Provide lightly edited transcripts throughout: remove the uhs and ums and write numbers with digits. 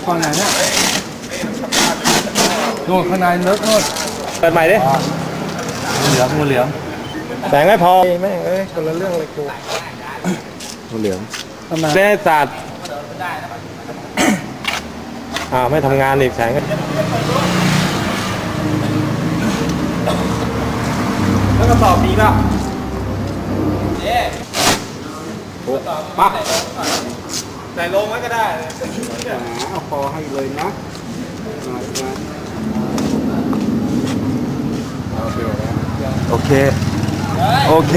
ฝั่งไหนเนี่ยโน่นข้างในเลิกโน่นเปิดใหม่ดิงูเหลือมแสงไม่พอแม่งคนละเรื่องเลยกูงูเหลือมเล่ศาสตร์ไม่ทำงานอีกแสงแล้วก็ตอบดีป่ะปั๊บใส่ลงไว้ก็ได้เอาคอให้เลยนะโอเคโอเค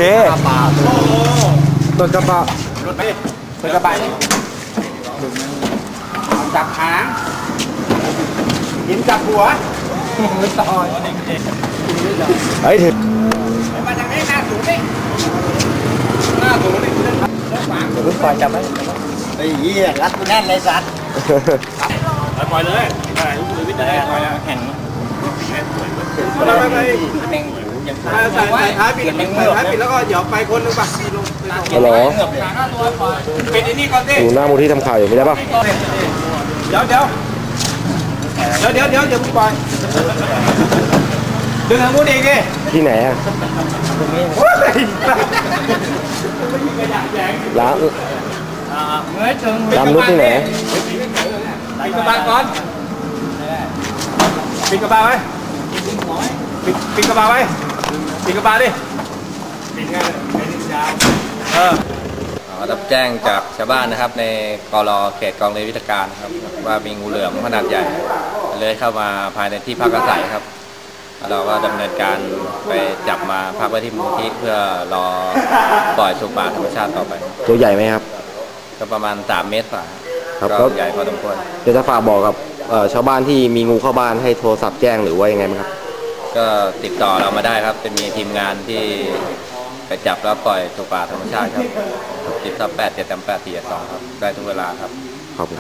ต้นกระบะรถไปต้นกระบะนี่จับหางหินจับหัวไม่ต่อยเฮ้ยถึงมาทางนี้หน้าสูงนี่หน้าสูงนี่รถฝังรถไฟจับไหมไอ้เหี้ยรัดกูแน่นเลยสัตว์ปล่อยเลยปล่อยวิทย์เลยปล่อยแข่งไปใส่ท้ายปิดแล้วก็หยอกไปคนนึงป่ะฮัลโหลปิดไอ้นี่ก่อนสิอยู่หน้ามูลที่ทำข่าวอยู่ไม่ได้ป่ะเดี๋ยวมึงปล่อยดึงทางนู้นอีกดิที่ไหนอ่ะร้านร้านนุชที่ไหนปิดกระบะก่อนปิดกระบะไว้ปิดกระบะไว้ปิดกระบะดิปิดง่ายรับแจ้งจากชาวบ้านนะครับในกรเขตกองเรือวิทยการครับว่ามีงูเหลือมขนาดใหญ่เลื้อยเข้ามาภายในที่พักอาศัยครับเราก็ดำเนินการไปจับมาพักไว้ที่มูลที่เพื่อรอปล่อยสู่ป่าธรรมชาติต่อไปตัวใหญ่ไหมครับก็ประมาณ3 เมตรฝ่าครับก็ใหญ่พอสมควรจะฝากบอกกับชาวบ้านที่มีงูเข้าบ้านให้โทรศัพท์แจ้งหรือว่ายังไงไหมครับก็ติดต่อเรามาได้ครับจะมีทีมงานที่ไปจับแล้วปล่อยสู่ป่าธรรมชาติครับติดต่อ873842ครับได้ทุกเวลาครับ